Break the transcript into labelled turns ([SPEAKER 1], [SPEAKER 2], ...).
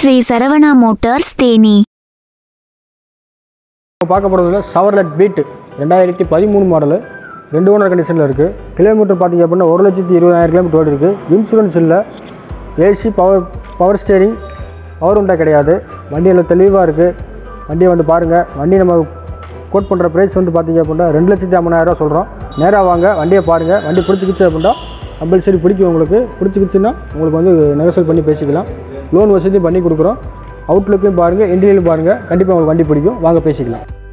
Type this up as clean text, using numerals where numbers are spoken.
[SPEAKER 1] Sri Saravana Motors, Theni.
[SPEAKER 2] பார்க்க போகிறதுல Chevrolet beat 2013 model 2 owner கண்டிஷனில் இருக்குது. கிலோமீட்டர் பார்த்திங்க அப்படின்னா 1,20,000 கிலோமீட்டர் ஓடி இருக்குது. இன்சூரன்ஸ் இல்லை. ஏசி பவர் ஸ்டேரிங் பவர் உண்டா கிடையாது. வண்டியில் தெளிவாக இருக்குது. வண்டியை வந்து பாருங்கள். வண்டி நம்ம கோட் பண்ணுற ப்ரைஸ் வந்து பார்த்திங்க அப்படின்னா 2,50,000 சொல்கிறோம். நேராக வாங்க, வண்டியை பாருங்கள். வண்டி பிடிச்சிக்கிச்சு அப்படின்னா கம்பல்சரி பிடிக்கும். உங்களுக்கு பிடிச்சிக்கிச்சுன்னா உங்களுக்கு வந்து நெகோசியேட் பண்ணி பேசிக்கலாம். லோன் வசதி பண்ணி கொடுக்குறோம். அவுட்லுக்கையும் பாருங்கள், இன்டீரியலும் பாருங்கள். கண்டிப்பாக உங்களுக்கு வண்டி பிடிக்கும். வாங்க பேசிக்கலாம்.